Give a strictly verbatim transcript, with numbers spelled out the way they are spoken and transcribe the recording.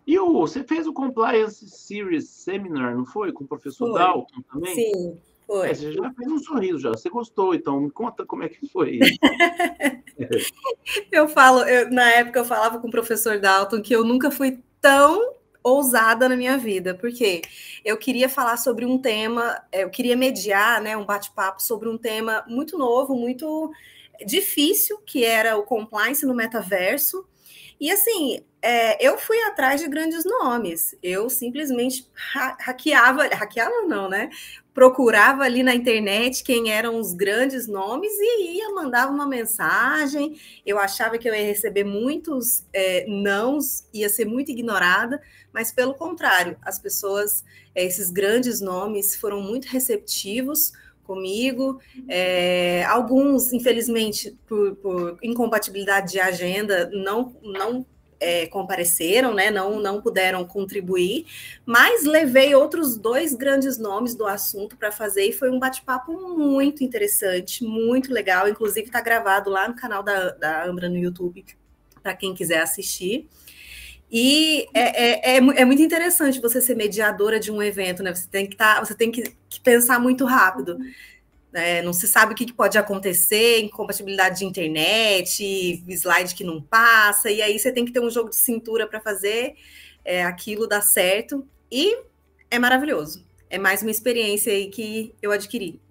E o, você fez o Compliance Series Seminar, não foi? Com o professor Foi. Dalton também? Sim, foi. É, você já fez um sorriso já. Você gostou, então me conta como é que foi isso. Eu falo, eu, na época eu falava com o professor Dalton que eu nunca fui tão ousada na minha vida, porque eu queria falar sobre um tema, eu queria mediar, né, um bate-papo sobre um tema muito novo, muito difícil, que era o compliance no metaverso. E assim, é, eu fui atrás de grandes nomes. Eu simplesmente ha hackeava, hackeava não, né? Procurava ali na internet quem eram os grandes nomes e ia, mandava uma mensagem. Eu achava que eu ia receber muitos é, nãos, ia ser muito ignorada, mas pelo contrário, as pessoas, esses grandes nomes, foram muito receptivos comigo. É, alguns, infelizmente, por, por incompatibilidade de agenda, não, não é, compareceram, né? não, não puderam contribuir, mas levei outros dois grandes nomes do assunto para fazer e foi um bate-papo muito interessante, muito legal. Inclusive, está gravado lá no canal da, da Ambra no YouTube, para quem quiser assistir. E é, é, é, é, muito interessante você ser mediadora de um evento, né? Você tem que, tá, você tem que, que pensar muito rápido. É, não se sabe o que pode acontecer, incompatibilidade de internet, slide que não passa, e aí você tem que ter um jogo de cintura para fazer é, aquilo dar certo. E é maravilhoso. É mais uma experiência aí que eu adquiri.